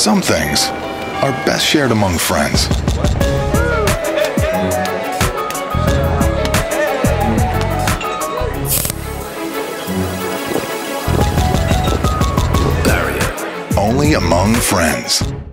Some things are best shared among friends. Barrier. Only among friends.